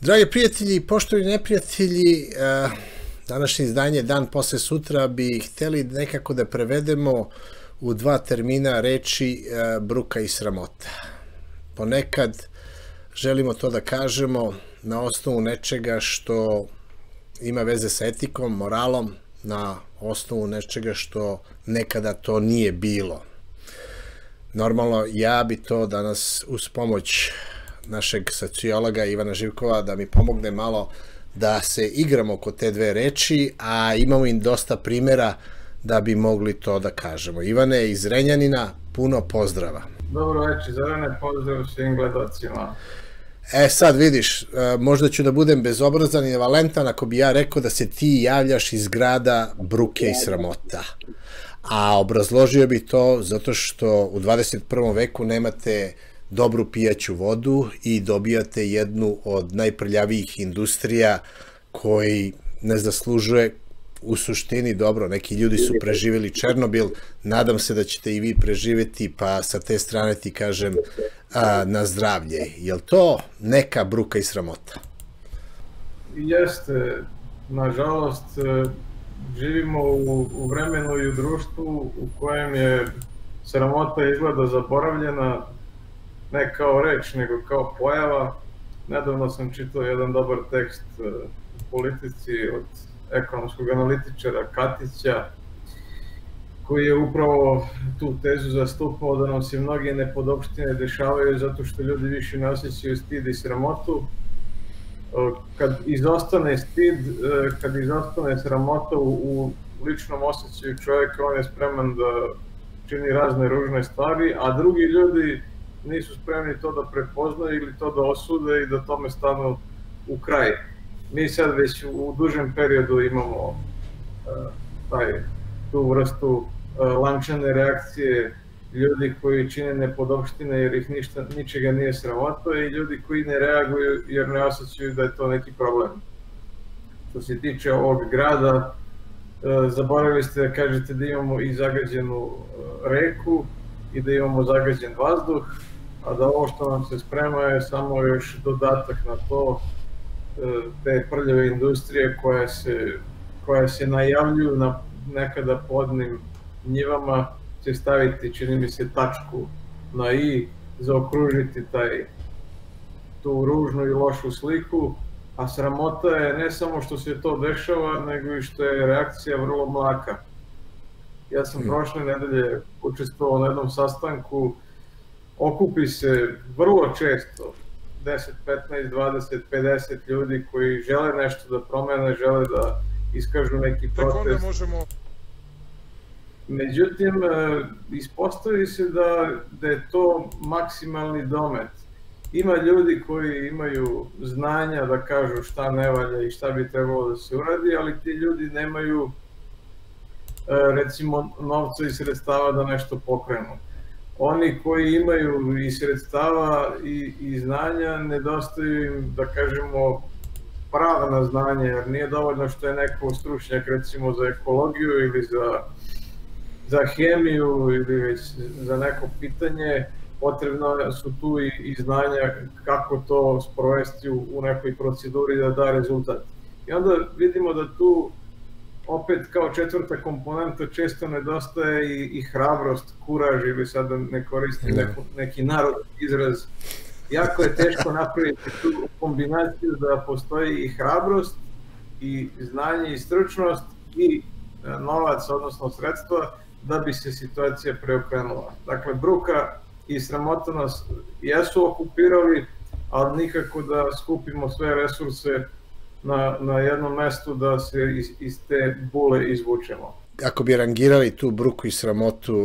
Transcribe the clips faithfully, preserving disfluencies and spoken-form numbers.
Dragi prijatelji i poštovani neprijatelji, današnje izdanje Dan posle sutra bi hteli nekako da prevedemo u dva termina reči bruka i sramota. Ponekad želimo to da kažemo na osnovu nečega što ima veze sa etikom, moralom, na osnovu nečega što nekada to nije bilo. Normalno, ja bi to danas uz pomoć našeg sociologa Ivana Živkova da mi pomogne malo da se igramo oko te dve reči, a imamo im dosta primjera da bi mogli to da kažemo. Ivane iz Renjanina, puno pozdrava. Dobro večer, Zorane, pozdrav svim gledocima. E sad vidiš, možda ću da budem bezobrazan i valentan ako bi ja rekao da se ti javljaš iz grada bruke i sramota. A obrazložio bi to zato što u dvadeset prvom veku nemate dobru pijaću vodu i dobijate jednu od najprljavijih industrija koji ne zaslužuje u suštini dobro. Neki ljudi su preživjeli Černobil, nadam se da ćete i vi preživjeti, pa sa te strane ti kažem na zdravlje. Je li to neka bruka i sramota? Jeste, nažalost, živimo u vremenu i u društvu u kojem je sramota izgleda zaboravljena, ne kao reč, nego kao pojava. Nedavno sam čitao jedan dobar tekst u Politici od ekonomskog analitičara Katića, koji je upravo tu tezu zastupao da nam se mnoge nepodopštine dešavaju zato što ljudi više ne osjećaju stid i sramotu. Kad izostane stid, kad izostane sramota u ličnom osjećaju čovjeka, on je spreman da čini razne ružne stvari, a drugi ljudi nisu spremni to da prepoznaju ili to da osude i da tome stanu u kraj. Mi sad već u dužem periodu imamo tu vrstu lančane reakcije ljudi koji čine nepodopštine jer ih ničega nije sramota i ljudi koji ne reaguju jer ne osjećaju da je to neki problem. Što se tiče ovog grada, zaboravili ste da kažete da imamo i zagađenu reku i da imamo zagađen vazduh, a da ovo što nam se sprema je samo još dodatak na to, te prljave industrije koje se najavljuju na nekada podnim njivama će staviti, čini mi se, tačku na i, zaokružiti tu ružnu i lošu sliku, a sramota je ne samo što se to dešava, nego i što je reakcija vrlo mlaka. Ja sam prošle nedelje učestvovao na jednom sastanku, okupi se vrlo često deset, petnaest, dvadeset, pedeset ljudi koji žele nešto da promene, žele da iskažu neki protest. Međutim, ispostavi se da je to maksimalni domet. Ima ljudi koji imaju znanja da kažu šta ne valja i šta bi trebalo da se uradi, ali ti ljudi nemaju, recimo, novca i sredstava da nešto pokrenu. Oni koji imaju i sredstava i znanja, nedostaju im, da kažemo, pravna znanja, jer nije dovoljno što je neko stručnjak, recimo, za ekologiju ili za hemiju ili već za neko pitanje, potrebno su tu i znanja kako to sprovesti u nekoj proceduri da da rezultat. I onda vidimo da tu opet kao četvrta komponenta često nedostaje i hrabrost, kuraž ili sad da ne koristim neki narodni izraz. Jako je teško napraviti tu kombinaciju da postoji i hrabrost i znanje i stručnost i novac, odnosno sredstva, da bi se situacija preokrenula. Dakle, bruka i sramota nas jesu okupirali, ali nikako da skupimo sve resurse na jednom mestu da se iz te bule izvučemo. Ako bi rangirali tu bruku i sramotu,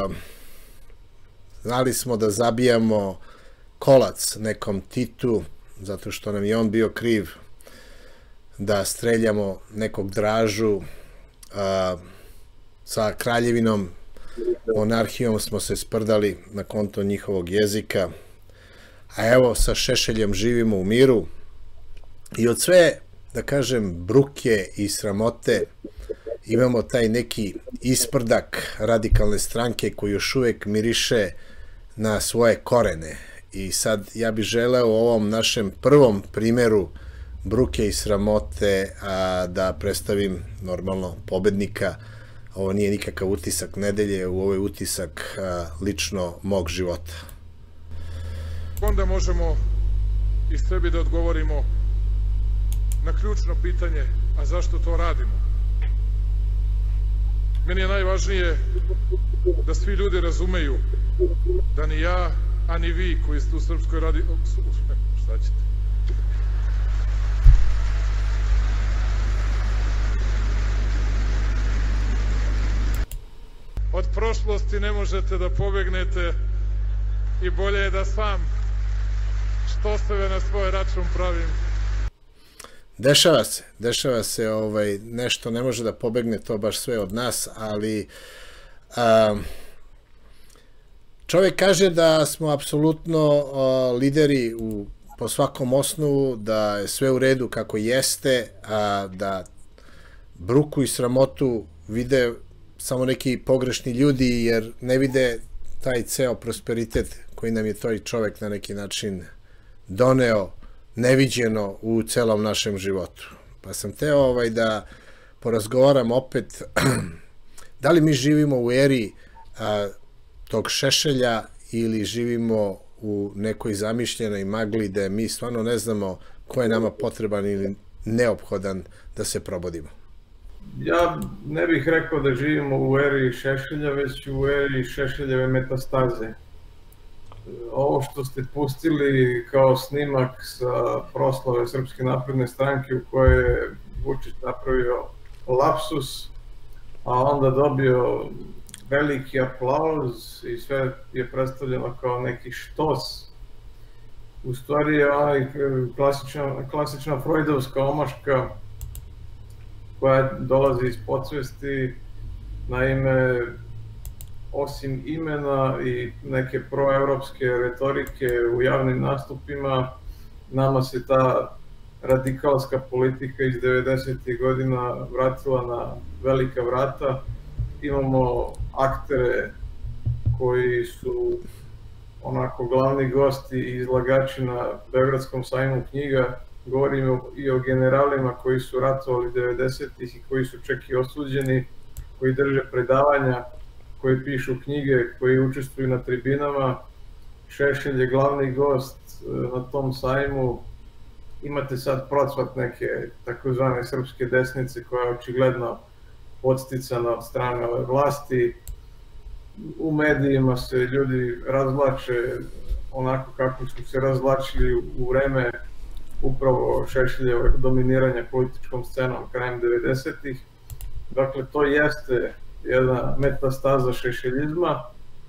znali smo da zabijamo kolac nekom Titu, zato što nam je on bio kriv, da streljamo nekog Dražu, sa kraljevinom, monarhijom smo se sprdali na konto njihovog jezika, a evo sa Šešeljem živimo u miru i od sve, da kažem, bruke i sramote imamo taj neki isprdak radikalne stranke koji još uvek miriše na svoje korene I sad ja bih želeo u ovom našem prvom primeru bruke i sramote a, da predstavim normalno pobednika. Ovo nije nikakav utisak nedelje, ovo je utisak a, lično mog života. Onda možemo i sebi da odgovorimo na ključno pitanje, a zašto to radimo? Meni je najvažnije da svi ljudi razumeju da ni ja, a ni vi koji ste u Srpskoj radi... Šta ćete? Od prošlosti ne možete da pobegnete i bolje je da sam što sebe na svoj račun pravim. Dešava se, dešava se, ovaj, nešto ne može da pobegne to baš sve od nas, ali a, čovjek kaže da smo apsolutno a, lideri u, po svakom osnovu, da je sve u redu kako jeste, a da bruku i sramotu vide samo neki pogrešni ljudi, jer ne vide taj ceo prosperitet koji nam je taj čovjek na neki način doneo neviđeno u celom našem životu. Pa sam teo ovaj, da porazgovaram opet da li mi živimo u eri a, tog Šešelja ili živimo u nekoj zamišljenoj magli da mi stvarno ne znamo ko je nama potreban ili neophodan da se probodimo. Ja ne bih rekao da živimo u eri Šešelja, već u eri Šešeljeve metastaze. Ovo što ste pustili kao snimak sa proslave Srpske napredne stranke u kojoj je Vučić napravio lapsus, a onda dobio veliki aplauz i sve je predstavljeno kao neki štos. U stvari je onaj klasična, klasična freudovska omaška koja dolazi iz podsvesti. Naime, osim imena i neke proevropske retorike u javnim nastupima, nama se ta radikalska politika iz devedesetih godina vratila na velika vrata. Imamo aktere koji su onako glavni gosti i izlagači na Beogradskom sajmu knjiga. Govorimo i o generalima koji su ratovali devedesetih i koji su čak i osuđeni, koji drže predavanja, koji pišu knjige, koji učestvuju na tribinama. Šešelj je glavni gost na tom sajmu. Imate sad procvat neke takozvane srpske desnice koja je očigledno podsticana od strane ove vlasti. U medijima se ljudi razvlače onako kako su se razvlačili u vreme upravo Šešeljevog dominiranja političkom scenom krajem devedesetih. Dakle, to jeste jedna metastaza šešeljizma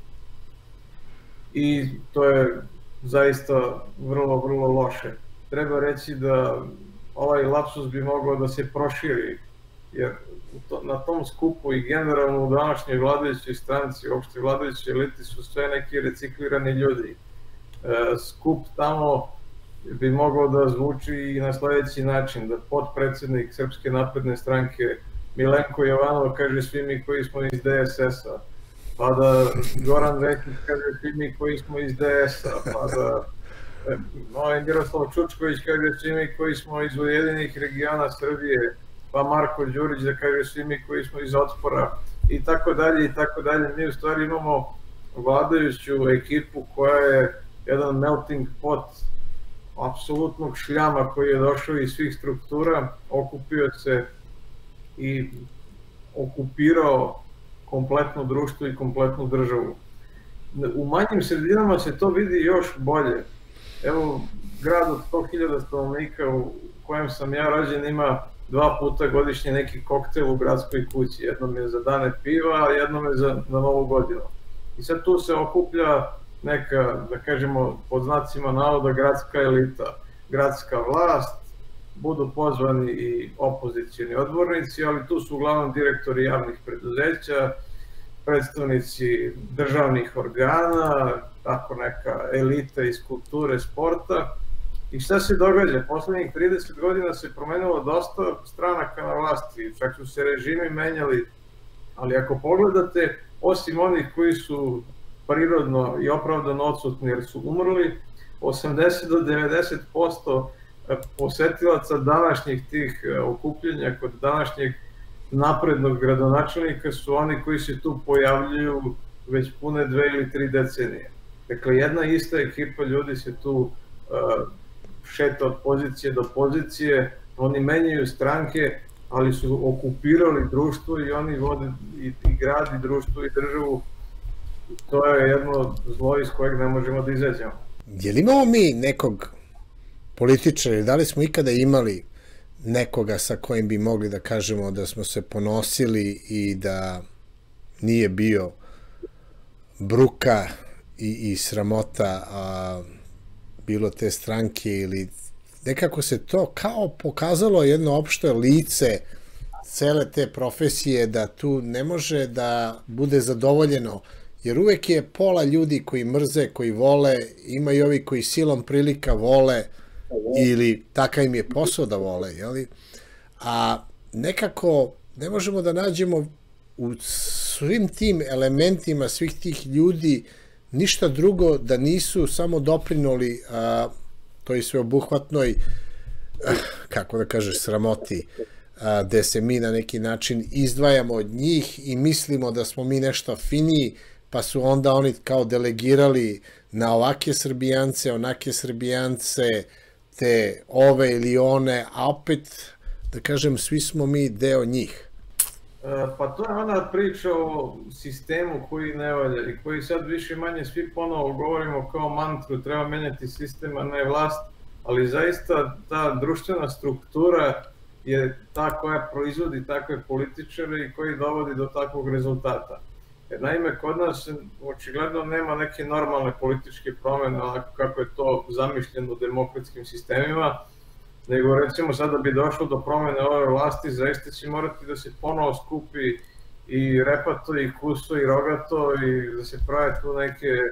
i to je zaista vrlo, vrlo loše. Treba reći da ovaj lapsus bi mogao da se proširi, jer na tom skupu i generalno u današnjoj vladajućoj stranci, uopšte vladajućoj eliti su sve neki reciklirani ljudi. Skup tamo bi mogao da zvuči i na sledeći način, da potpredsednik Srpske napredne stranke Milenko Jovanov kaže svi mi koji smo iz de es es a, pa da Goran Vesić kaže svi mi koji smo iz de es a, pa da ovaj Miroslav Čučković kaže svi mi koji smo iz Ujedinjenih regiona Srbije, pa Marko Đurić da kaže svi mi koji smo iz Otpora i tako dalje i tako dalje. Mi u stvari imamo vladajuću ekipu koja je jedan melting pot apsolutnog šljama koji je došao iz svih struktura, okupio se i okupirao kompletno društvo i kompletnu državu. U manjim sredinama se to vidi još bolje. Evo, grad od sto hiljada stanovnika u kojem sam ja rođen ima dva puta godišnje neki koktel u gradskoj kući. Jednom je za dane piva, a jednom je za na Novu godinu. I sad tu se okuplja neka, da kažemo, pod znacima navoda gradska elita, gradska vlast, budu pozvani i opozicijni odbornici, ali tu su uglavnom direktori javnih preduzeća, predstavnici državnih organa, tako neka elita iz kulture, sporta. I šta se događa? Poslednjih trideset godina se promenilo dosta stranaka na vlasti, čak su se režimi menjali, ali ako pogledate, osim onih koji su prirodno i opravdano odsutni jer su umrli, osamdeset do devedeset posto posetilaca današnjih tih okupljenja kod današnjeg naprednog gradonačelnika su oni koji se tu pojavljuju već pune dve ili tri decenije. Dakle, jedna ista ekipa ljudi se tu uh, šeta od pozicije do pozicije, oni menjaju stranke, ali su okupirali društvo i oni vode i, i grad i društvo i državu. To je jedno zlo iz kojeg ne možemo da izađemo. Je li imamo mi nekog političara, da li smo ikada imali nekoga sa kojim bi mogli da kažemo da smo se ponosili i da nije bio bruka i, i sramota a, bilo te stranke ili nekako se to kao pokazalo jedno opšte lice cele te profesije da tu ne može da bude zadovoljeno, jer uvek je pola ljudi koji mrze, koji vole, ima i ovi koji silom prilika vole ili takav im je posao da vole, jeli? A nekako ne možemo da nađemo u svim tim elementima svih tih ljudi ništa drugo da nisu samo doprinuli a, toj sveobuhvatnoj, a, kako da kažeš, sramoti, a, gde se mi na neki način izdvajamo od njih i mislimo da smo mi nešto finiji, pa su onda oni kao delegirali na ovake Srbijance, onake Srbijance, te ove ili one, a opet, da kažem, svi smo mi deo njih. Pa to je ona priča o sistemu koji ne valja i koji sad više manje svi ponovo govorimo kao mantru, treba menjati sistem, a ne vlast, ali zaista ta društvena struktura je ta koja proizvodi takve političare i koji dovodi do takvog rezultata. Jer naime, kod nas očigledno nema neke normalne političke promene, kako je to zamišljeno u demokratskim sistemima, nego recimo sada bi došlo do promene ove vlasti, zaista će morati da se ponovo skupi i Repato, i Kuso, i Rogato, i da se prave tu neke e,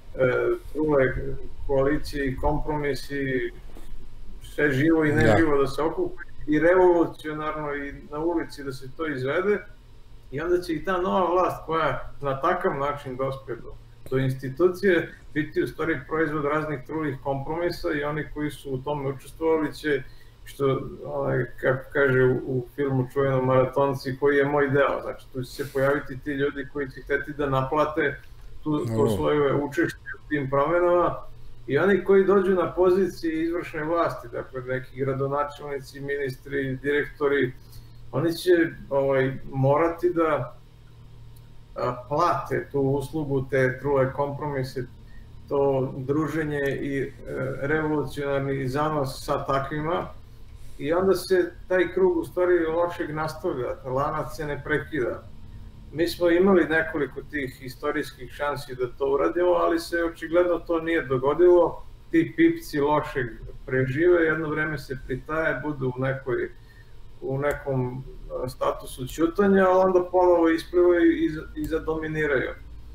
trule koalicije i kompromisi, sve živo i neživo da se okupi, i revolucionarno i na ulici da se to izvede. I onda će i ta nova vlast koja na takav način dospe do, do institucije biti u stvari proizvod raznih trulih kompromisa i oni koji su u tome učestvovali će, što, onaj, kako kaže u, u filmu čuvenom Maratonci, koji je moj deo. Znači, tu će se pojaviti ti ljudi koji će hteti da naplate tu, to svoje učešće u tim promenama i oni koji dođu na pozicije izvršne vlasti, dakle neki gradonačelnici, ministri, direktori, oni će ovaj, morati da a, plate tu uslugu, te trule kompromise, to druženje i e, revolucionarni zanos sa takvima i onda se taj krug u stvari lošeg nastavlja, lanac se ne prekida. Mi smo imali nekoliko tih istorijskih šansi da to uradimo, ali se očigledno to nije dogodilo. Ti pipci lošeg prežive, jedno vreme se pritaje, budu u nekoj u nekom statusu ćutanja, ali onda ponovo isplivaju i zadominiraju.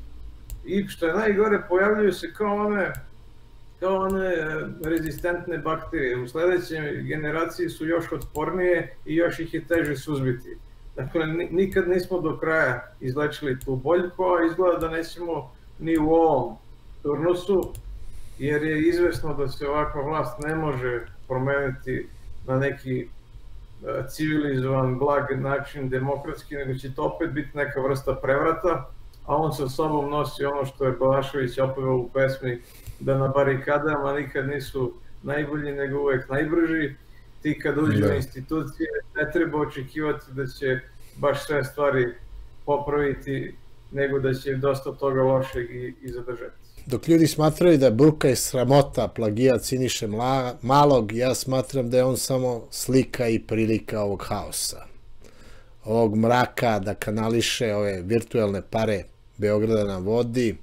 I što je najgore, pojavljaju se kao one, kao one rezistentne bakterije. U sledećoj generaciji su još otpornije i još ih je teže suzbiti. Dakle, nikad nismo do kraja izlečili tu boljku, a izgleda da nećemo ni u ovom turnusu, jer je izvesno da se ovakva vlast ne može promeniti na neki civilizovan, blag način, demokratski, nego će to opet biti neka vrsta prevrata, a on sa sobom nosi ono što je Balašević opevao u pesmi, da na barikadama nikad nisu najbolji, nego uvek najbrži. Ti kad uđu na institucije, ne treba očekivati da će baš sve stvari popraviti, nego da će dosta toga lošeg i, i zadržati. Dok ljudi smatraju da je bruka i sramota plagijat Siniše Malog, ja smatram da je on samo slika i prilika ovog haosa. Ovog mraka da kanališe ove virtuelne pare Beograda na vodi,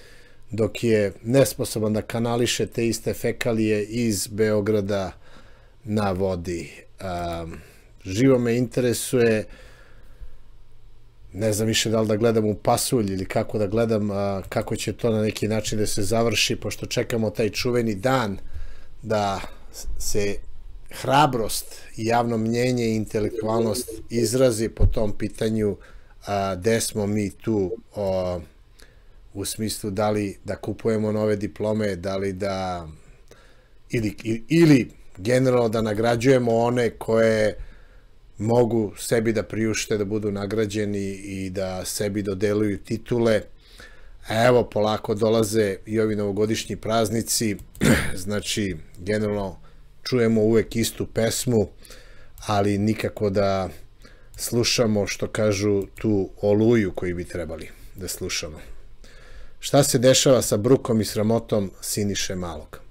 dok je nesposoban da kanališe te iste fekalije iz Beograda na vodi. Živo me interesuje, ne znam više da li da gledam u pasulj ili kako da gledam, kako će to na neki način da se završi, pošto čekamo taj čuveni dan da se hrabrost i javno mnjenje i intelektualnost izrazi po tom pitanju gde smo mi tu u smislu da li da kupujemo nove diplome, da li da ili, ili generalno da nagrađujemo one koje mogu sebi da priušte da budu nagrađeni i da sebi dodeluju titule. Evo, polako dolaze i ovi novogodišnji praznici, znači, generalno čujemo uvek istu pesmu, ali nikako da slušamo, što kažu, tu oluju koju bi trebali da slušamo. Šta se dešava sa brukom i sramotom Siniše Malog?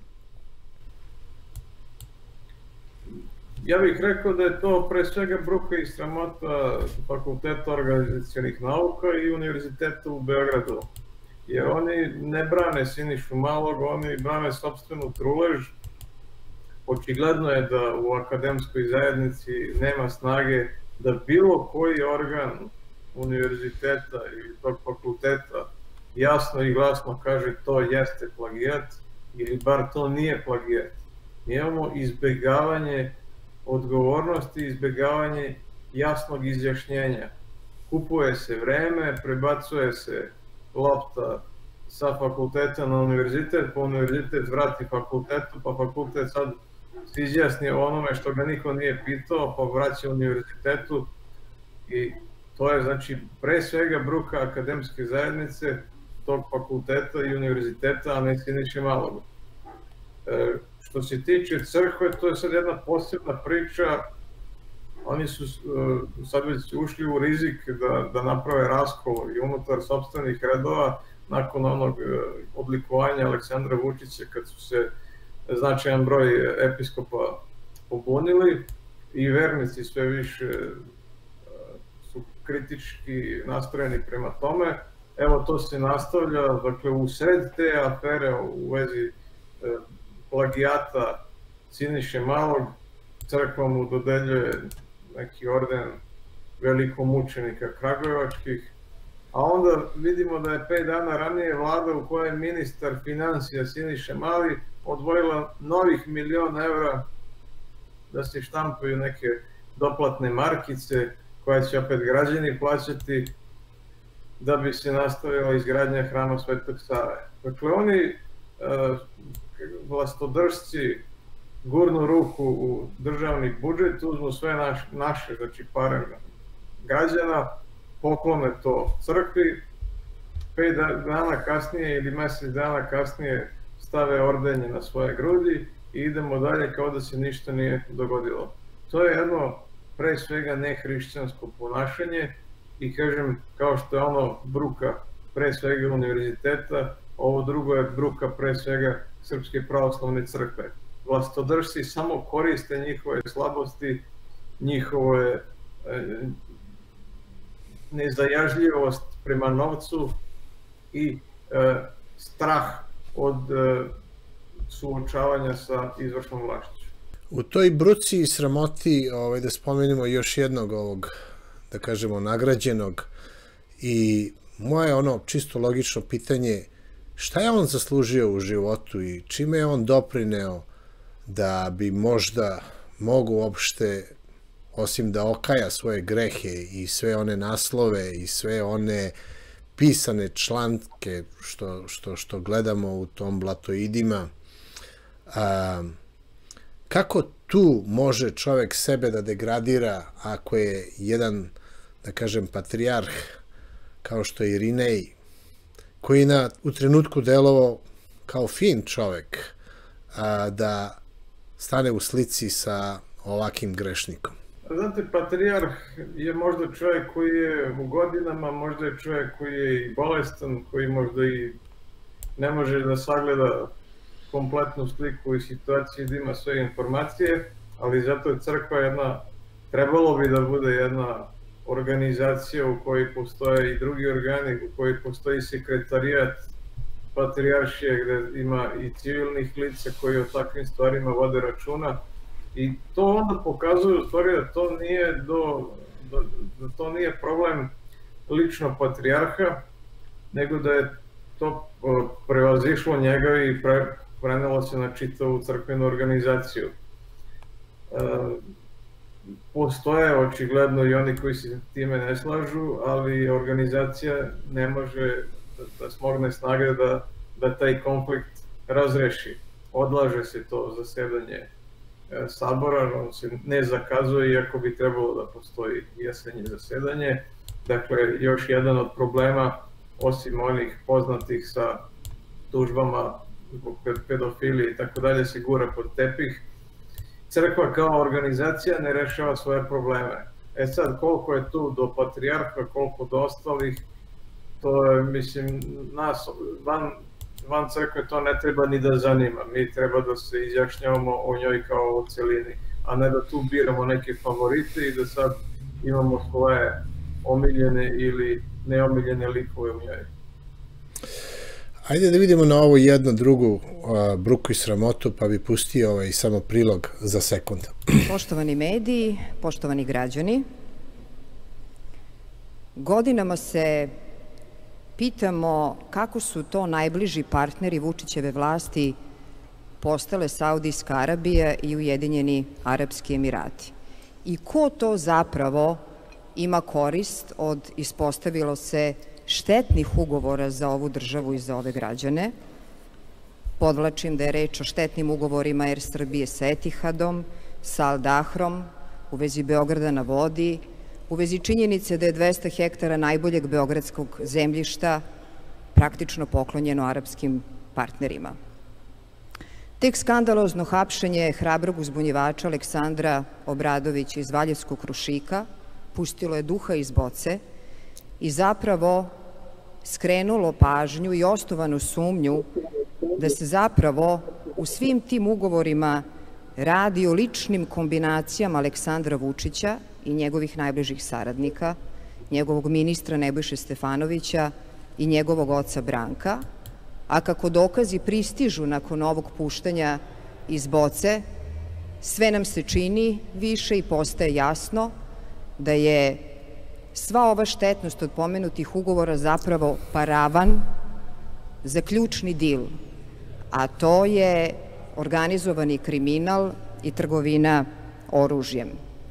Ja bih rekao da je to pre svega bruka i sramota Fakulteta organizacionih nauka i Univerziteta u Beogradu. Jer oni ne brane Sinišu Malog, oni brane sopstvenu trulež. Očigledno je da u akademskoj zajednici nema snage da bilo koji organ univerziteta ili tog fakulteta jasno i glasno kaže to jeste plagijat ili bar to nije plagijat. Mi imamo izbegavanje odgovornosti, izbegavanje jasnog izjašnjenja. Kupuje se vreme, prebacuje se lopta sa fakulteta na univerzitet, pa univerzitet vrati fakultetu, pa fakultet sad se izjasni o onome što ga niko nije pitao, pa vraća univerzitetu i to je znači pre svega bruka akademske zajednice tog fakulteta i univerziteta, a ne Siniše Malog. E, što se tiče crkve, to je sad jedna posebna priča. Oni su sad već ušli u rizik da, da naprave raskol i unutar sopstvenih redova nakon onog oblikovanja Aleksandra Vučića kad su se značajan broj episkopa pobunili i vernici sve više su kritički nastrojeni prema tome. Evo to se nastavlja, dakle u sred te afere u vezi plagijata Siniše Malog, crkva mu dodeljuje neki orden velikomučenika kragujevačkih, a onda vidimo da je pet dana ranije vlada u kojoj je ministar financija Siniše Mali odvojila novih milion evra da se štampaju neke doplatne markice koje će opet građani plaćati da bi se nastavila izgradnja hrama Svetog Save. Dakle, oni vlastodržci gurnu ruku u državni budžet, uzmu sve naše, znači pare građana, poklone to crkvi, pet dana kasnije ili mesec dana kasnije stave ordenje na svoje grudi i idemo dalje kao da se ništa nije dogodilo. To je jedno pre svega nehrišćansko ponašanje i kažem, kao što je ono bruka pre svega univerziteta, ovo drugo je bruka pre svega Srpske pravoslavne crkve. Vlastodržci samo koriste njihove slabosti, njihove nezajažljivost prema novcu i strah od suočavanja sa izvršnom vlašću. U toj bruci i sramoti, da spomenemo još jednog ovog, da kažemo, nagrađenog, i moje ono čisto logično pitanje, šta je on zaslužio u životu i čime je on doprineo da bi možda mogu uopšte, osim da okaja svoje grehe i sve one naslove i sve one pisane članke što, što, što gledamo u tom Blatoidima, a, kako tu može čovek sebe da degradira ako je jedan, da kažem, patrijarh kao što je Irinej, koji je na, u trenutku delovao kao fin čovek, a, da stane u slici sa ovakim grešnikom? Znate, patrijarh je možda čovjek koji je u godinama, možda je čovjek koji je i bolestan, koji možda i ne može da sagleda kompletnu sliku i situaciju da ima sve informacije, ali zato je crkva jedna, trebalo bi da bude jedna organizacija u kojoj postoje i drugi organi, u kojoj postoji sekretarijat patrijaršije gde ima i civilnih lica koji o takvim stvarima vode računa. I to onda pokazuje u stvari da to nije, do, da to nije problem lično patrijarha, nego da je to prevazišlo njega i pre, prenelo se na čitavu crkvenu organizaciju. E, postoje očigledno i oni koji se time ne slažu, ali organizacija ne može da, da smogne snage da, da taj konflikt razreši. odlaže se to zasedanje Sabora, on se ne zakazuje, iako bi trebalo da postoji jesenje zasedanje. Dakle, još jedan od problema, osim onih poznatih sa tužbama zbog pedofilije i tako dalje, se gura pod tepih. Crkva kao organizacija ne rešava svoje probleme. E sad, koliko je tu do patrijarha, koliko do ostalih, to je, mislim, nas van, van crkve to ne treba ni da zanima. Mi treba da se izjašnjavamo o njoj kao o celini, a ne da tu biramo neke favorite i da sad imamo svoje omiljene ili neomiljene likove u njoj. Ajde da vidimo na ovu jednu drugu a, bruku i sramotu, pa bi pustio ovaj samo prilog za sekund. Poštovani mediji, poštovani građani, godinama se pitamo kako su to najbliži partneri Vučićeve vlasti postale Saudijska Arabija i Ujedinjeni Arapski Emirati. I ko to zapravo ima korist od, ispostavilo se, štetnih ugovora za ovu državu i za ove građane. Podvlačim da je reč o štetnim ugovorima Er Srbije sa Etihadom, sa Al Dahrom, u vezi Beograda na vodi, u vezi činjenice da je dvesta hektara najboljeg beogradskog zemljišta praktično poklonjeno arapskim partnerima. Tek skandalozno hapšenje hrabrog uzbunjivača Aleksandra Obradovića iz Valjevskog Krušika pustilo je duha iz boce i zapravo skrenulo pažnju i osnovanu sumnju da se zapravo u svim tim ugovorima radi o ličnim kombinacijama Aleksandra Vučića i njegovih najbližih saradnika, njegovog ministra Nebojše Stefanovića i njegovog oca Branka, a kako dokazi pristižu nakon ovog puštanja iz boce, sve nam se čini više i postaje jasno da je sva ova štetnost od pomenutih ugovora zapravo paravan za ključni dil, a to je organizovani kriminal i trgovina oružjem.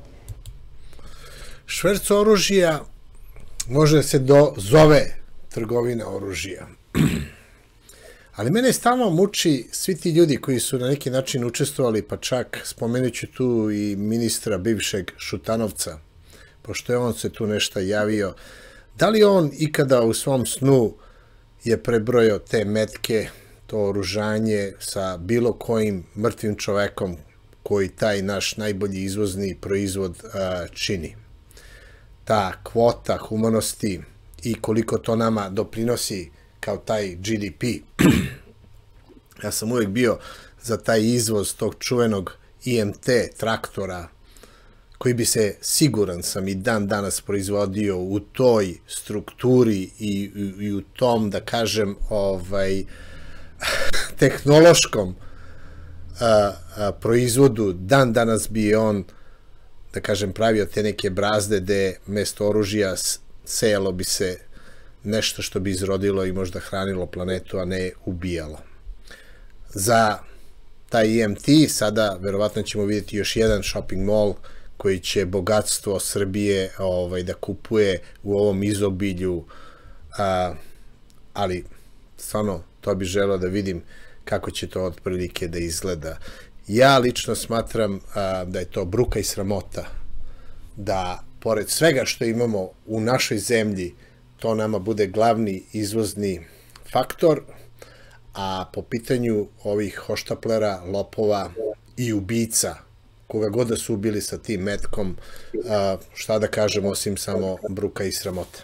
Šverc oružja može se zove trgovina oružja. Ali mene stalno muči svi ti ljudi koji su na neki način učestvovali, pa čak spomenuću tu i ministra bivšeg Šutanovca, pošto je on se tu nešto javio. Da li on ikada u svom snu je prebrojao te metke, to oružanje sa bilo kojim mrtvim čovekom koji taj naš najbolji izvozni proizvod a, čini? Ta kvota humanosti i koliko to nama doprinosi kao taj G D P. Ja sam uvijek bio za taj izvoz tog čuvenog I M T traktora koji bi se, siguran sam, i dan danas proizvodio u toj strukturi i, i u tom, da kažem, ovaj, tehnološkom a, a, proizvodu. Dan danas bi on, da kažem, pravio te neke brazde gde mesto oružja sejalo bi se nešto što bi izrodilo i možda hranilo planetu, a ne ubijalo. Za taj I M T sada verovatno ćemo vidjeti još jedan shopping mall koji će bogatstvo Srbije ovaj, da kupuje u ovom izobilju, a, ali stvarno to bi želeo da vidim kako će to otprilike da izgleda. Ja lično smatram a, da je to bruka i sramota, da pored svega što imamo u našoj zemlji, to nama bude glavni izvozni faktor, a po pitanju ovih hoštaplera, lopova i ubica, koga god da su ubili sa tim metkom, šta da kažem osim samo bruka i sramota.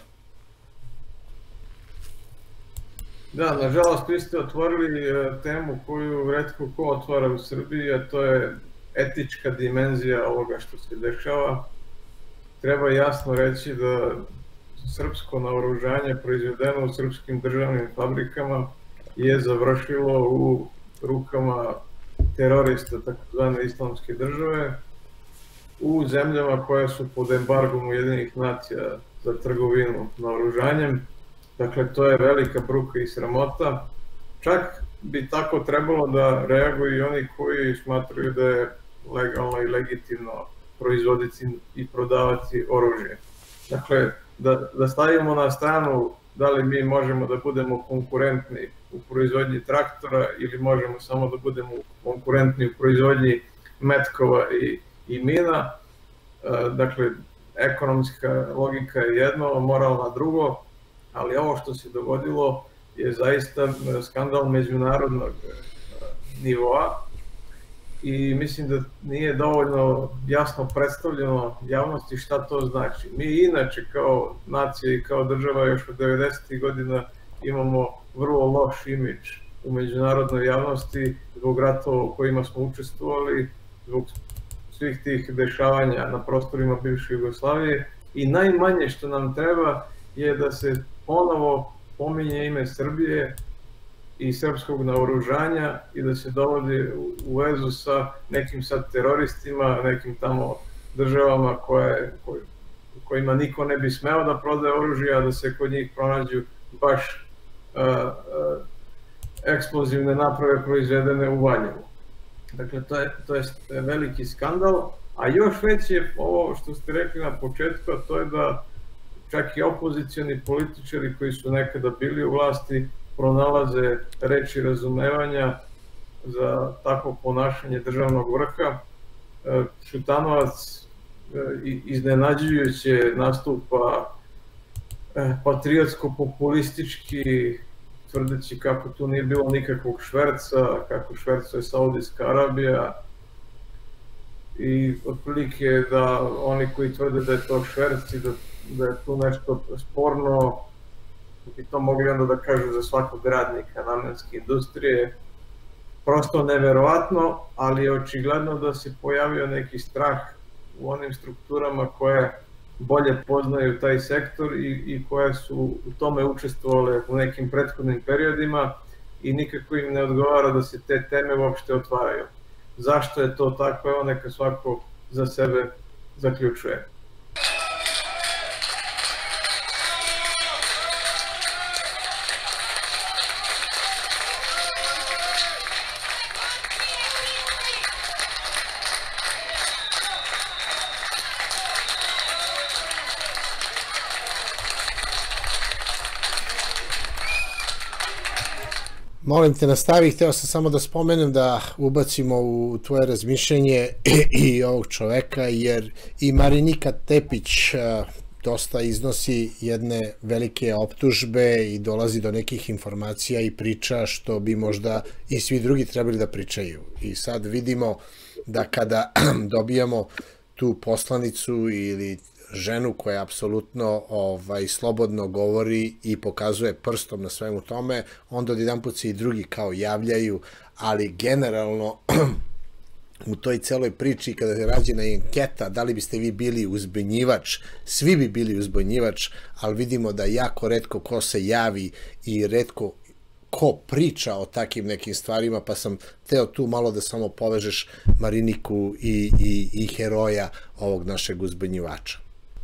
Da, nažalost, vi ste otvorili temu koju retko ko otvara u Srbiji, a to je etička dimenzija ovoga što se dešava. Treba jasno reći da srpsko naoružanje proizvedeno u srpskim državnim fabrikama je završilo u rukama terorista takozvane islamske države u zemljama koje su pod embargom Ujedinjenih nacija za trgovinu naoružanjem. Dakle, to je velika bruka i sramota. Čak bi tako trebalo da reaguju i oni koji smatraju da je legalno i legitimno proizvoditi i prodavati oružje. Dakle, da, da stavimo na stranu da li mi možemo da budemo konkurentni u proizvodnji traktora ili možemo samo da budemo konkurentni u proizvodnji metkova i, i mina. Dakle, ekonomska logika je jedno, moralna drugo, ali ovo što se dogodilo je zaista skandal međunarodnog nivoa i mislim da nije dovoljno jasno predstavljeno javnosti šta to znači. Mi inače kao nacija i kao država još od devedesetih godina imamo vrlo loš imidž u međunarodnoj javnosti zbog ratova u kojima smo učestvovali, zbog svih tih dešavanja na prostorima bivše Jugoslavije i najmanje što nam treba je da se ponovo pominje ime Srbije i srpskog naoružanja i da se dovodi u vezu sa nekim sad teroristima, nekim tamo državama koje, koje, kojima niko ne bi smeo da prodaje oružje, a da se kod njih pronađu baš uh, uh, eksplozivne naprave proizvedene u Valjevu. Dakle, to je, to je veliki skandal, a još već je ovo što ste rekli na početku, a to je da čak i opozicioni političari koji su nekada bili u vlasti pronalaze reči razumevanja za takvo ponašanje državnog vrha. Šutanovac iznenađujuće nastupa patriotsko-populistički, tvrdeći kako tu nije bilo nikakvog šverca, kako švercuje Saudijska Arabija i otprilike da oni koji tvrde da je to šverc i da, da je tu nešto sporno bi to mogli onda da kažu za svakog radnika namenske industrije. Prosto neverovatno, ali je očigledno da se pojavio neki strah u onim strukturama koje bolje poznaju taj sektor i, i koje su u tome učestvovale u nekim prethodnim periodima i nikako im ne odgovara da se te teme uopšte otvaraju. Zašto je to tako? Evo neka svako za sebe zaključuje. Molim te, nastavi, hteo sam samo da spomenem da ubacimo u tvoje razmišljenje i ovog čoveka, jer i Marinika Tepić dosta iznosi jedne velike optužbe i dolazi do nekih informacija i priča što bi možda i svi drugi trebali da pričaju. I sad vidimo da kada dobijamo tu poslanicu ili ženu koja apsolutno ovaj, slobodno govori i pokazuje prstom na svemu tome, onda odjedanput se i drugi kao javljaju, ali generalno u toj celoj priči kada je rađena anketa da li biste vi bili uzbunjivač, svi bi bili uzbunjivač, ali vidimo da jako retko ko se javi i retko ko priča o takim nekim stvarima, pa sam teo tu malo da samo povežeš Mariniku i, i, i heroja ovog našeg uzbunjivača.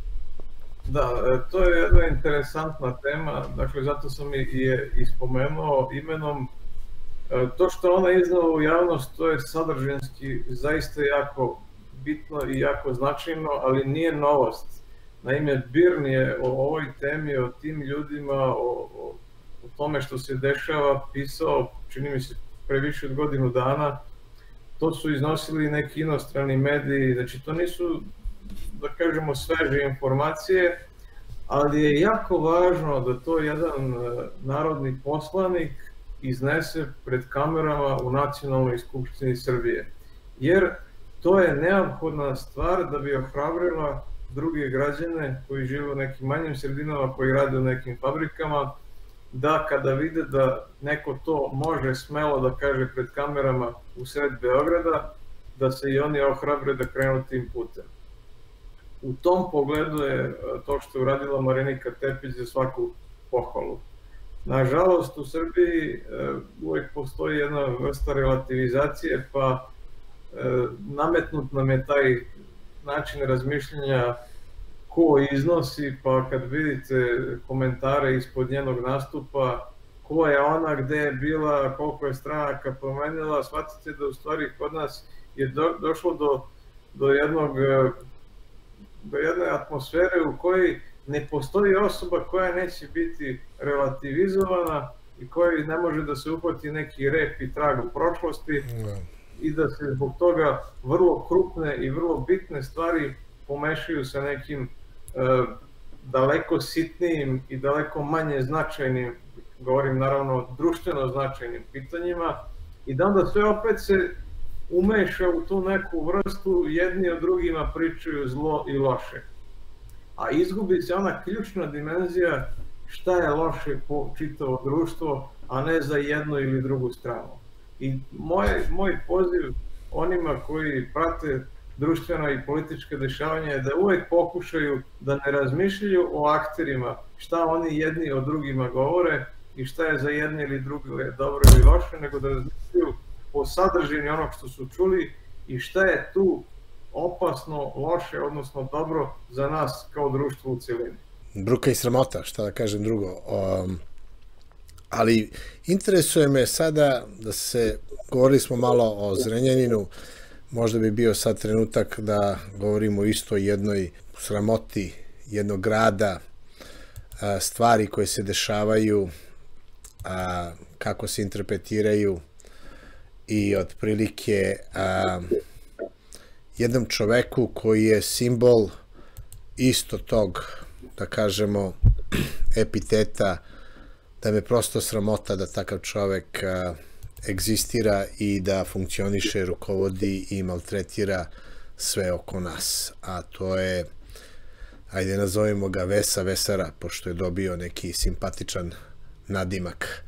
Da, to je jedna interesantna tema, dakle zato sam je ispomenuo imenom. To što ona iznala u javnost, to je sadržinski zaista jako bitno i jako značajno, ali nije novost. Naime, Birn je o ovoj temi, o tim ljudima, o, o, o tome što se dešava pisao, čini mi se, pre više od godinu dana. To su iznosili neki inostrani mediji, znači to nisu, da kažemo, sveže informacije, ali je jako važno da to jedan narodni poslanik iznese pred kamerama u Nacionalnoj skupštini Srbije. Jer to je neophodna stvar da bi ohrabrila druge građane koji žive u nekim manjim sredinama, koji rade u nekim fabrikama, da kada vide da neko to može smelo da kaže pred kamerama u sred Beograda, da se i oni ohrabre da krenu tim putem. U tom pogledu je to što je uradila Marinika Tepić za svaku pohvalu. Nažalost, u Srbiji uvek postoji jedna vrsta relativizacije, pa nametnut nam je taj način razmišljanja ko iznosi, pa kad vidite komentare ispod njenog nastupa, ko je ona, gde je bila, koliko je stranaka promenila, shvatite da u stvari kod nas je došlo do, do jednog do jedne atmosfere u kojoj ne postoji osoba koja neće biti relativizovana i koja ne može da se uhvati neki rep i trag u prošlosti i da se zbog toga vrlo krupne i vrlo bitne stvari pomešaju sa nekim daleko sitnijim i daleko manje značajnim, govorim naravno društveno značajnim pitanjima, i da onda sve opet se umeša u tu neku vrstu, jedni od drugima pričaju zlo i loše. A izgubi se ona ključna dimenzija šta je loše po čitavo društvo, a ne za jednu ili drugu stranu. I moj poziv onima koji prate društvena i politička dešavanja je da uvek pokušaju da ne razmišljaju o akterima, šta oni jedni o drugima govore i šta je za jedne ili druge dobro ili loše, nego da razmišljaju o sadržini onog što su čuli i šta je tu opasno, loše, odnosno dobro za nas kao društvo u celini. Bruka i sramota, šta da kažem drugo. Ali interesuje me sada da se, govorili smo malo o Zrenjaninu, možda bi bio sad trenutak da govorimo isto jednoj sramoti jednog grada, stvari koje se dešavaju, kako se interpretiraju i otprilike jednom čoveku koji je simbol isto tog, da kažemo, epiteta, da me prosto sramota da takav čovek egzistira i da funkcioniše, rukovodi i maltretira sve oko nas. A to je, ajde nazovimo ga Vesa Vesara, pošto je dobio neki simpatičan nadimak.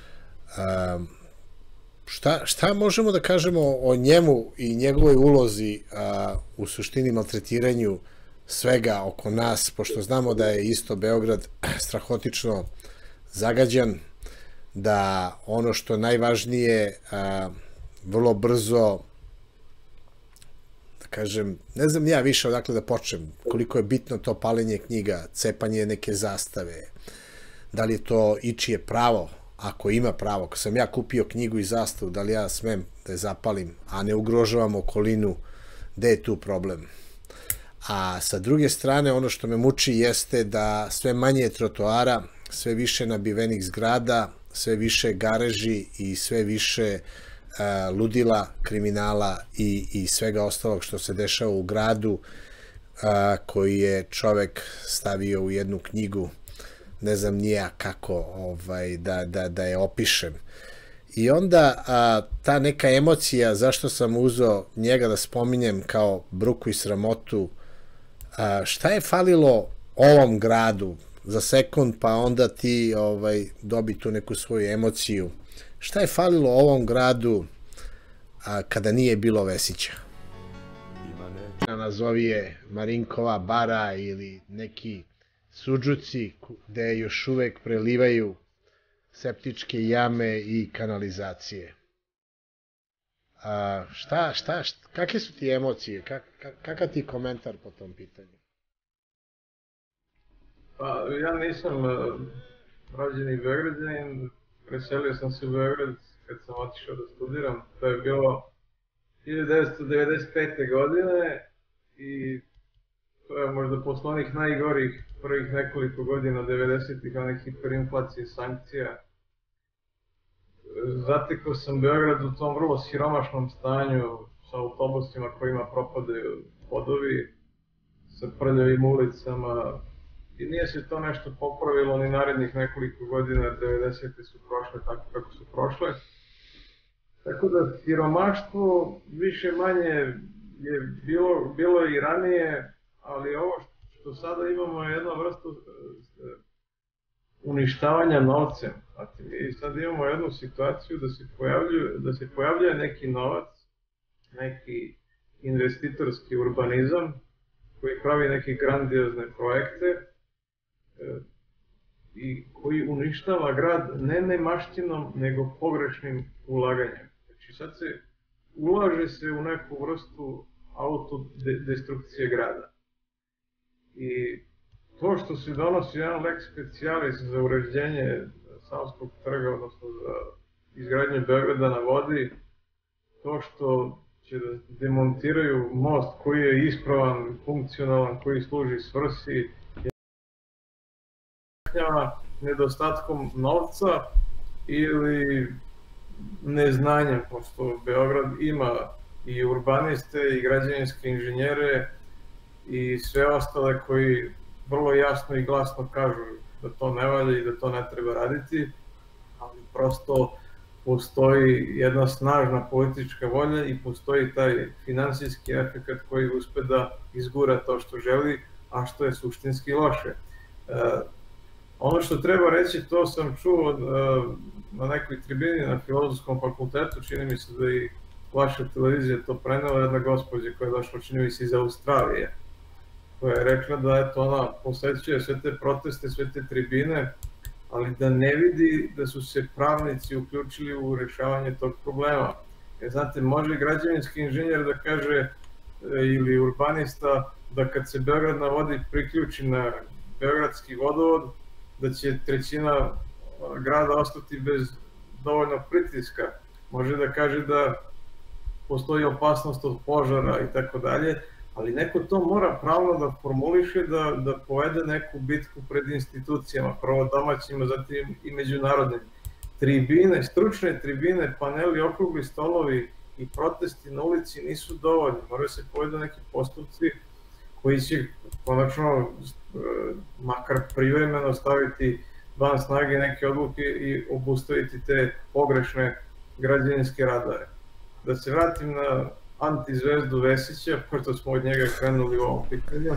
Šta možemo da kažemo o njemu i njegovoj ulozi u suštini maltretiranju svega oko nas, pošto znamo da je isto Beograd strahotično zagađan, da ono što je najvažnije vrlo brzo, da kažem, ne znam ja više odakle da počnem, koliko je bitno to paljenje knjiga, cepanje neke zastave, da li je to ičije pravo, ako ima pravo, ako sam ja kupio knjigu i zastavu, da li ja smem da je zapalim, a ne ugrožavam okolinu, gde je tu problem? A sa druge strane, ono što me muči jeste da sve manje je trotoara, sve više nabivenih zgrada, sve više gareži i sve više ludila, kriminala i svega ostalog što se dešava u gradu, koji je čovek stavio u jednu knjigu, ne znam nija kako da je opišem. I onda ta neka emocija, zašto sam uzeo njega da spominjem kao bruku i sramotu, šta je falilo ovom gradu za sekund, pa onda ti dobi tu neku svoju emociju. Šta je falilo ovom gradu kada nije bilo Vesića? Nazovi je Marinkova bara ili neki Suđuci gde još uvek prelivaju septičke jame i kanalizacije. Šta, šta, kakve su ti emocije? Kakav ti komentar po tom pitanju? Pa, ja nisam rođeni Beograđanin, preselio sam se u Beograd kad sam otišao da studiram, to je bilo hiljadu devetsto devedeset pete. godine i to je možda posle onih najgorih prvih nekoliko godina devedesetih, onih hiperinflacije, sankcija. Zatekao sam Beograd u tom vrlo siromašnom stanju, sa autobusima kojima propadaju vodovi, sa prljavim ulicama, i nije se to nešto popravilo ni narednih nekoliko godina, devedesete su prošle tako kako su prošle. Tako da siromaštvo više manje je bilo i ranije, ali ovo što sada imamo je jedna vrsta uništavanja novcem. Znači, mi sad imamo jednu situaciju da se pojavljuje neki novac, neki investitorski urbanizam koji pravi neke grandiozne projekte i koji uništava grad ne nemaštinom, nego pogrešnim ulaganjem. Znači sad se ulaže se u neku vrstu autodestrukcije grada. I to što se donosi jedan lex specialis za uređenje Savskog trga, odnosno za izgradnje Beograda na vodi, to što će da demontiraju most koji je ispravan, funkcionalan, koji služi svrsi, objašnjava nedostatkom novca ili neznanjem, pošto Beograd ima i urbaniste i građevinske inženjere i sve ostale koji vrlo jasno i glasno kažu da to ne valja i da to ne treba raditi, ali prosto postoji jedna snažna politička volja i postoji taj finansijski efekt koji uspe da izgura to što želi, a što je suštinski loše. Ono što treba reći, to sam čuo na nekoj tribini na Filozofskom fakultetu, čini mi se da i vaša televizija to prenela, jedna gospođa koja je došla, čini mi se, iz Australije, koja je rekla da eto, ona posećuje sve te proteste, sve te tribine, ali da ne vidi da su se pravnici uključili u rešavanje tog problema. Jer znate, može građevinski inženjer da kaže, ili urbanista, da kad se Beograd na vodi priključi na beogradski vodovod, da će trećina grada ostati bez dovoljnog pritiska. Može da kaže da postoji opasnost od požara i tako dalje, ali neko to mora pravno da formuliše, da, da povede neku bitku pred institucijama, prvo domaćima, zatim i međunarodnim. Tribine, stručne tribine, paneli, okrugli stolovi i protesti na ulici nisu dovoljni. Moraju se povede neki postupci koji će konačno makar privremeno staviti van snage neke odluke i obustaviti te pogrešne građevinske radare. Da se vratim na antizvezdu Vesića, pošto smo od njega krenuli u ovom pitanju.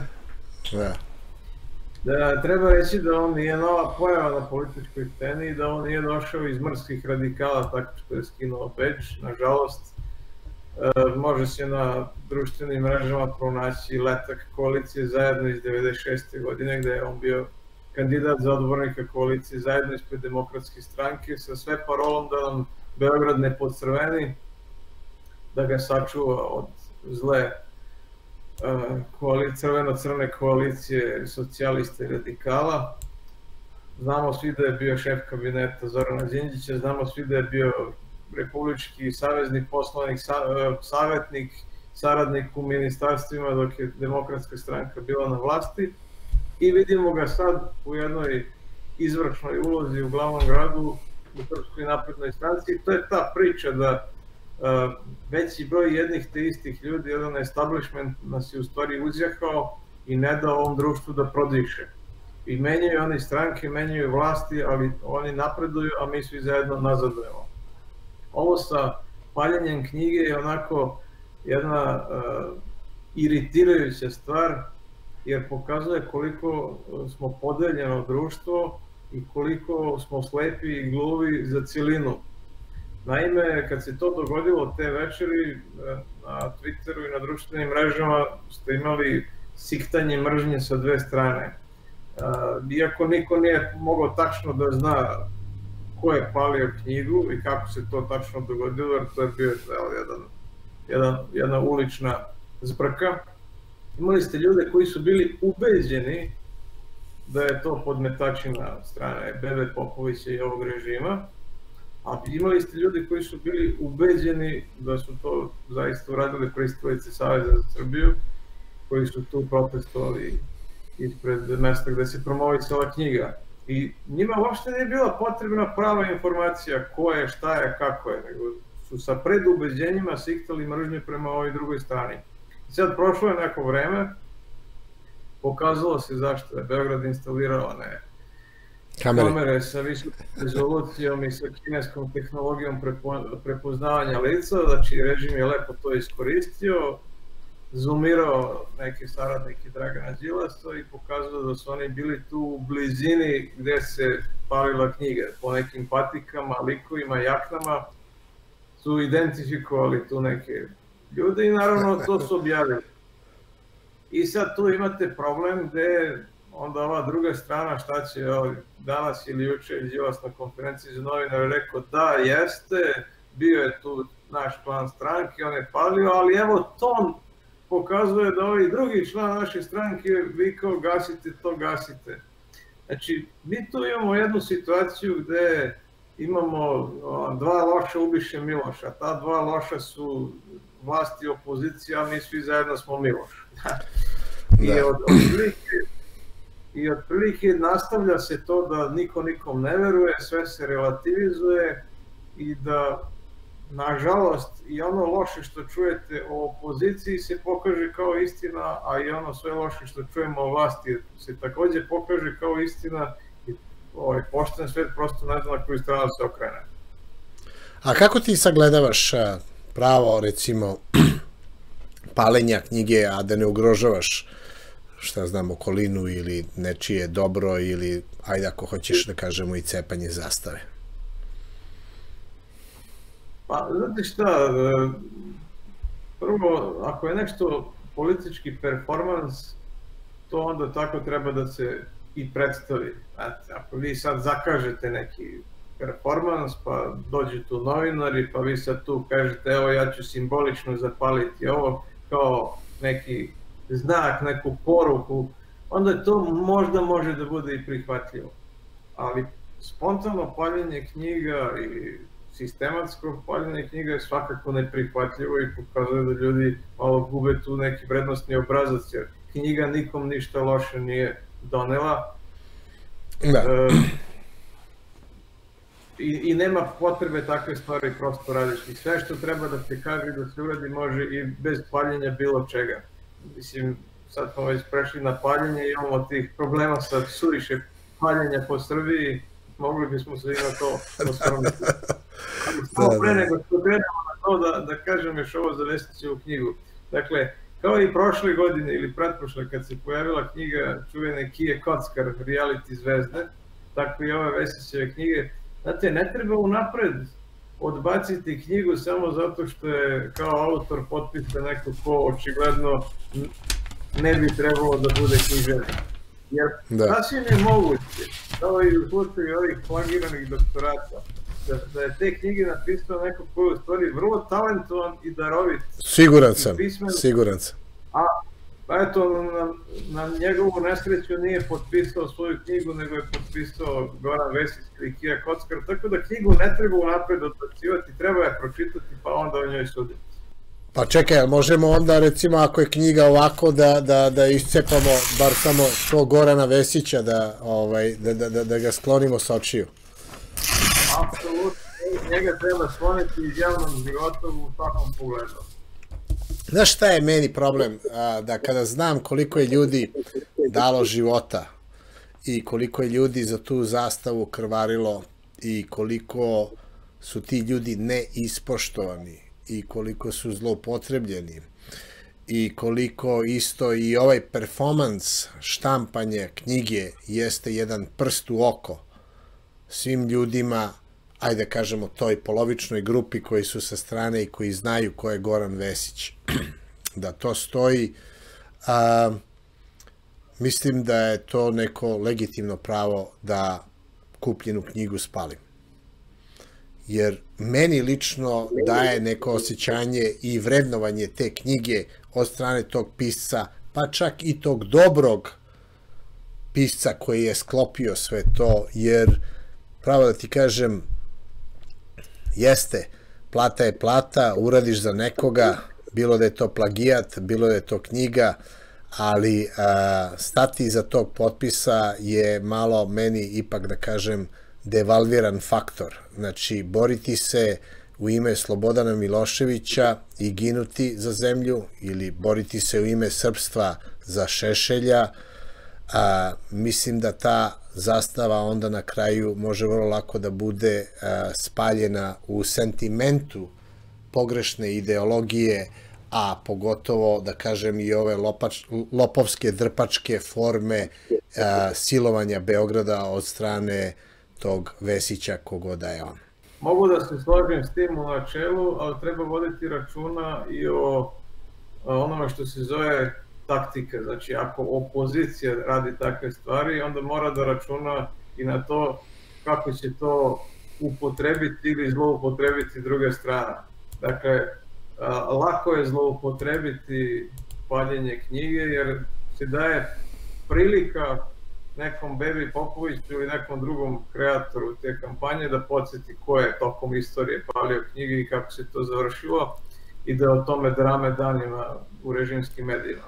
Da, treba reći da on nije nova pojava na političkoj sceni i da on nije došao iz mrskih radikala tako što je skinuo bedž. Nažalost, može se na društvenim mrežama pronaći letak koalicije Zajedno iz devedeset šeste. godine, gde je on bio kandidat za odbornika koalicije Zajedno ispred Demokratske stranke sa sve parolom da nam Beograd ne podcrveni, da ga sačuva od zle crveno-crne koalicije socijalista i radikala. Znamo svi da je bio šef kabineta Zorana Đinđića, znamo svi da je bio republički savezni poslanik, savjetnik, saradnik u ministarstvima dok je Demokratska stranka bila na vlasti i vidimo ga sad u jednoj izvršnoj ulozi u glavnom gradu u Srpskoj naprednoj stranci. To je ta priča da veći broj jednih te istih ljudi, jedan establishment nas je u stvari uzjahao i ne dao ovom društvu da prodiše. I menjaju oni stranke, menjaju vlasti, ali oni napreduju, a mi svi zajedno nazadujemo. Ovo sa paljenjem knjige je onako jedna iritirajuća stvar, jer pokazuje koliko smo podeljeno društvo i koliko smo slepi i gluvi za celinu. Naime, kad se to dogodilo te večeri, na Twitteru i na društvenim mrežama ste imali siktanje mržnje sa dve strane. Iako niko nije mogao tačno da zna ko je palio knjigu i kako se to tačno dogodilo, jer to je bio jedna ulična zbrka. Imali ste ljude koji su bili ubeđeni da je to podmetačina strane Bebe Popovića i ovog režima, a imali ste ljudi koji su bili ubeđeni da su to zaista uradili pristalice Saveza za Srbiju, koji su tu protestovali ispred mesta gde se promovisala knjiga. I njima uopšte nije bila potrebna prava informacija ko je, šta je, kako je, nego su sa predubeđenjima siktali mržnju prema ovoj drugoj strani. I sad prošlo je neko vreme, pokazalo se zašto je Beograd instalirao ne kamere sa visokom rezolucijom i sa kineskom tehnologijom prepoznavanja lica, znači režim je lepo to iskoristio, zoomirao neke saradnike Dragana Đilasa i pokazao da su oni bili tu u blizini gde se palila knjiga. Po nekim patikama, likovima, jaknama su identifikovali tu neke ljude i naravno to su objavili. I sad tu imate problem gde onda ova druga strana, šta će danas ili juče Đilas na konferenciji za novinare rekao da jeste, bio je tu naš član stranke, on je palio, ali evo ton pokazuje da ovaj drugi član naše stranke vikao gasite to, gasite. Znači, mi tu imamo jednu situaciju gde imamo dva loša ubiše Miloša, ta dva loša su vlast i opozicija, a mi svi zajedno smo Miloš. I od odlike i otprilike nastavlja se to da niko nikom ne veruje, sve se relativizuje i da, nažalost, i ono loše što čujete o opoziciji se pokaže kao istina, a i ono sve loše što čujemo o vlasti se takođe pokaže kao istina i ovaj pošten svet prosto ne zna na koju stranu se okrene. A kako ti sagledavaš pravo, recimo, paljenja knjige, a da ne ugrožavaš, šta znam, okolinu ili nečije dobro ili, ajde ako hoćeš da kažemo, i cepanje zastave? Pa, znate šta, prvo, ako je nešto politički performans, to onda tako treba da se i predstavi. Znate, ako vi sad zakažete neki performans, pa dođu tu novinari, pa vi sad tu kažete, evo ja ću simbolično zapaliti ovo kao neki znak, neku poruku, onda to možda može da bude i prihvatljivo. Ali spontano paljenje knjiga ili sistematsko paljenje knjiga je svakako neprihvatljivo i pokazuje da ljudi malo gube tu neki vrednostni obrazac, jer knjiga nikom ništa loše nije donela. Da. I, i nema potrebe takve stvari prosto radiš. I sve što treba da se kaže da se uradi može i bez paljenja bilo čega. Mislim, sad smo već prešli na paljenje i imamo tih problema sa suviše paljenja po Srbiji, mogli bismo se i na to osvrnuti. Ali samo pre nego što krenemo na to da, da kažem još ovo za Vesićevu knjigu. Dakle, kao i prošle godine ili pretprošle kad se pojavila knjiga čuvene Kije Kockar, reality zvezde, tako i ove Vesićeve knjige. Znate, ne treba unapred odbaciti knjigu samo zato što je kao autor potpisan neko ko očigledno ne bi trebalo da bude književnik. Jer sasvim je moguće, kao i u slučaju ovih plagiranih doktorata, da, da je te knjige napisao neko ko je u stvari vrlo talentovan i darovit. Siguran sam, siguran sam. A, pa eto, na, na njegovu nesreću nije potpisao svoju knjigu, nego je potpisao Goran Vesić i Kija Kockar, tako da knjigu ne treba unapred odbacivati, treba je pročitati pa onda o njoj suditi. Pa čekaj, možemo onda, recimo, ako je knjiga ovako, da, da, da iscepamo bar samo to Gorana Vesića, da, ovaj, da, da, da ga sklonimo sa očiju? Apsolutno, njega treba skloniti iz javnog života u svakom pogledu. Znaš šta je meni problem? Da kada znam koliko je ljudi dalo života i koliko je ljudi za tu zastavu krvarilo i koliko su ti ljudi neispoštovani i koliko su zloupotrebljeni i koliko isto i ovaj performans štampanje knjige jeste jedan prst u oko svim ljudima, ajde kažemo toj polovičnoj grupi koji su sa strane i koji znaju ko je Goran Vesić, da to stoji, a, mislim da je to neko legitimno pravo da kupljenu knjigu spalim. Jer meni lično daje neko osjećanje i vrednovanje te knjige od strane tog pisca, pa čak i tog dobrog pisca koji je sklopio sve to, jer pravo da ti kažem, jeste, plata je plata, uradiš za nekoga, bilo da je to plagijat, bilo da je to knjiga, ali a, stati iza tog potpisa je malo meni, ipak da kažem, devalviran faktor. Znači, boriti se u ime Slobodana Miloševića i ginuti za zemlju, ili boriti se u ime srpstva za Šešelja, a, mislim da ta zastava onda na kraju može vrlo lako da bude a, spaljena u sentimentu pogrešne ideologije, a pogotovo, da kažem, i ove lopač, lopovske, drpačke forme a, silovanja Beograda od strane tog Vesića, kogoda je on. Mogu da se složim s tim u načelu, ali treba voditi računa i o onome što se zove taktika. Znači, ako opozicija radi takve stvari, onda mora da računa i na to kako će to upotrebiti ili zloupotrebiti druga strana. Dakle, lako je zloupotrebiti paljenje knjige, jer se daje prilika nekom Bebi Popoviću ili nekom drugom kreatoru te kampanje da podsjeti ko je tokom istorije palio knjige i kako se to završilo i da o tome drame danima u režimskim medijima.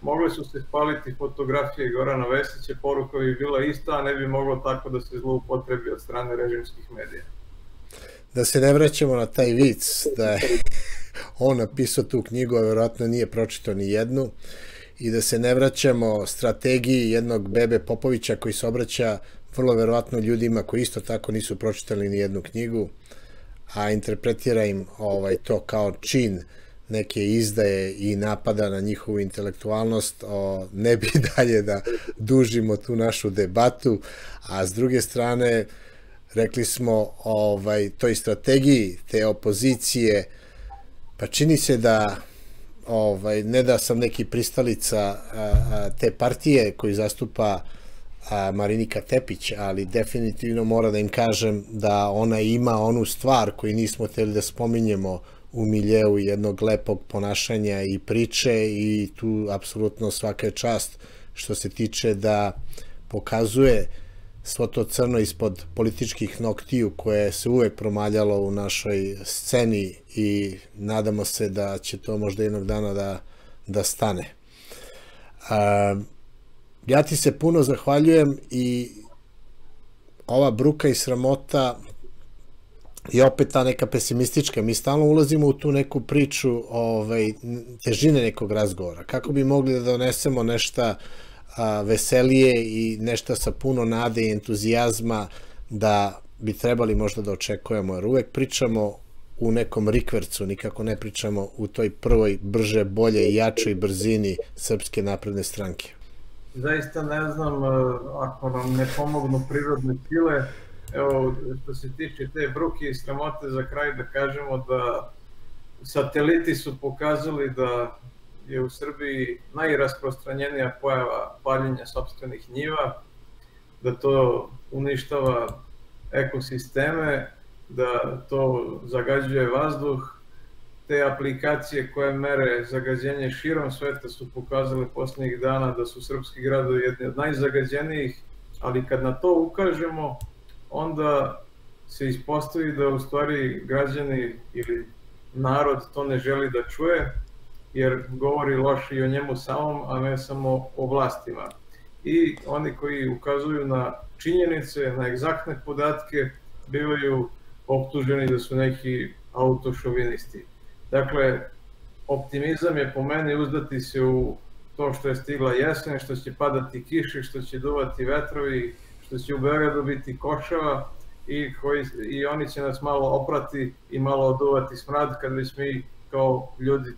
mogle su se spaliti fotografije Gorana Vesića, poruka bi bila ista, a ne bi moglo tako da se zloupotrebi od strane režimskih medija. Da se ne vraćamo na taj vic, da je on napisao tu knjigu, a verovatno nije pročitao ni jednu, i da se ne vraćamo strategiji jednog Bebe Popovića koji se obraća vrlo verovatno ljudima koji isto tako nisu pročitali ni jednu knjigu, a interpretira im ovaj, to kao čin neke izdaje i napada na njihovu intelektualnost. O, ne bi dalje da dužimo tu našu debatu, a s druge strane rekli smo ovaj, toj strategiji te opozicije, pa čini se da ovaj, ne da sam neki pristalica a, a, te partije koju zastupa a, Marinika Tepić, ali definitivno mora da im kažem da ona ima onu stvar koju nismo hteli da spominjemo u miljeu jednog lepog ponašanja i priče, i tu apsolutno svaka je čast što se tiče da pokazuje svo to crno ispod političkih noktiju koje se uvek promaljalo u našoj sceni, i nadamo se da će to možda jednog dana da, da stane. A, ja ti se puno zahvaljujem, i ova bruka i sramota je opet ta neka pesimistička. Mi stalno ulazimo u tu neku priču ovaj, težine nekog razgovora. Kako bi mogli da donesemo nešto veselije i nešto sa puno nade i entuzijazma da bi trebali možda da očekujemo, jer uvek pričamo u nekom rikvercu, nikako ne pričamo u toj prvoj brže, bolje i jačoj brzini Srpske napredne stranke. Zaista ne znam, ako nam ne pomognu prirodne sile. Evo, što se tiče te bruke i sramote, za kraj da kažemo da sateliti su pokazali da je u Srbiji najrasprostranjenija pojava paljenja sopstvenih njiva, da to uništava ekosisteme, da to zagađuje vazduh. Te aplikacije koje mere zagađenje širom sveta su pokazale poslednjih dana da su srpski gradovi jedni od najzagađenijih, ali kad na to ukažemo, onda se ispostavi da u stvari građani ili narod to ne želi da čuje, jer govori loše i o njemu samom, a ne samo o vlastima. I oni koji ukazuju na činjenice, na egzaktne podatke, bivaju optuženi da su neki autošovinisti. Dakle, optimizam je po meni uzdati se u to što je stigla jesen, što će padati kiše, što će duvati vetrovi, što će u Beogradu biti košava, i, koji, i oni će nas malo oprati i malo oduvati smrad kad već mi kao ljudi